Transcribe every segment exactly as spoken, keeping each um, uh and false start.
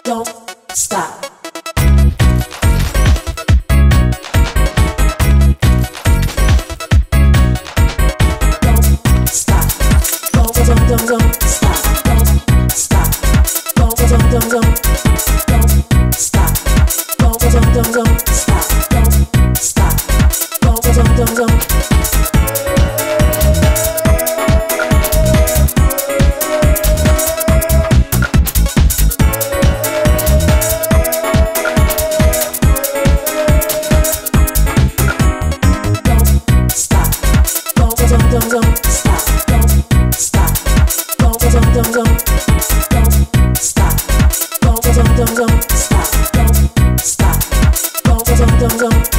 don't stop. Don't stop. Don't don't don't don't stop. Don't stop. Don't don't don't don't don't stop. Don't don't don't don't stop. Don't stop. Don't don't don't don't. Don't don't stop. Don't stop. Don't don't don't don't don't stop. Don't don't don't don't stop. Don't stop. Don't don't don't don't.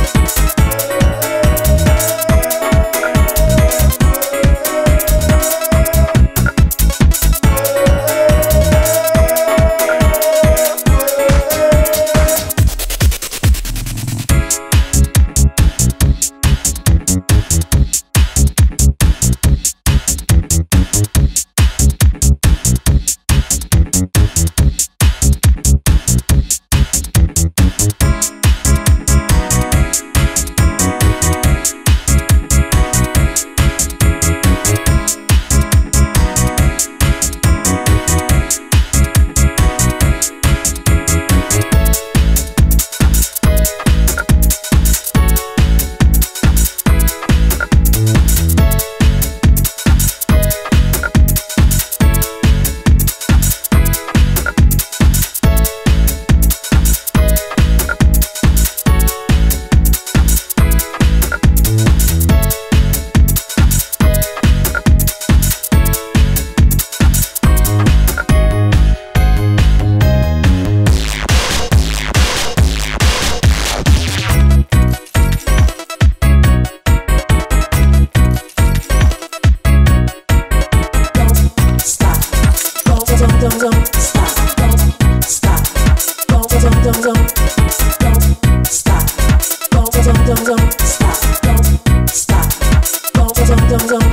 Don't don't stop. Don't stop. Don't don't don't don't don't stop. Don't don't don't don't stop. Don't stop. Don't don't don't don't.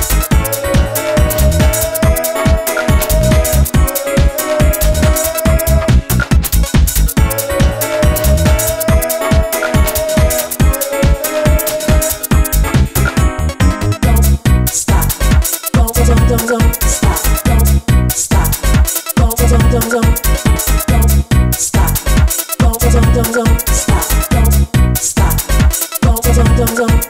Don't stop. Don't don't don't don't stop. Don't stop. Don't don't don't don't stop. Don't don't don't don't stop. Don't stop. Don't don't don't don't.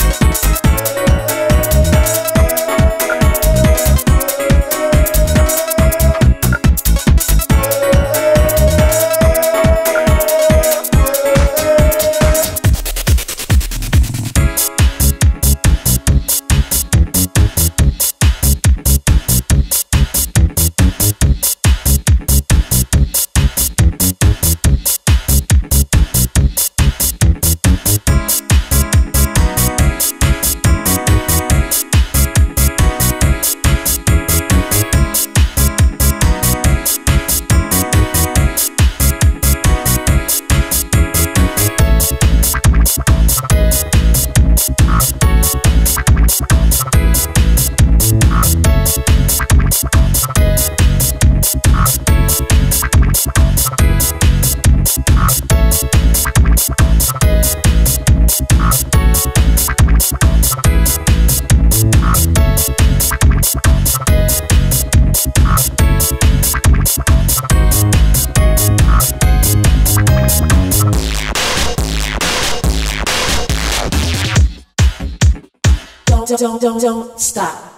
Don't don't don't don't stop.